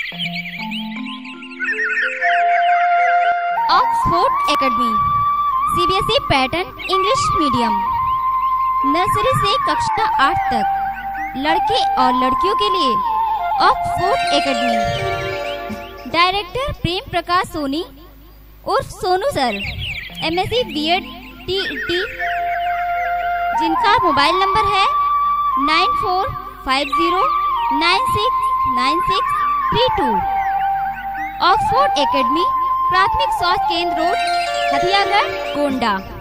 Oxford academy CBSE pattern English medium, nursery से कक्षा 8 तक लड़के और लड़कियों के लिए Oxford academy. Director Prem Prakash Soni उर्फ Sonu sir, MSc BEd TT, जिनका मोबाइल नंबर है 9450969632। ऑक्सफोर्ड एकेडमी, प्राथमिक स्वास्थ्य केंद्र रोड, हथियारगढ़, गोंडा।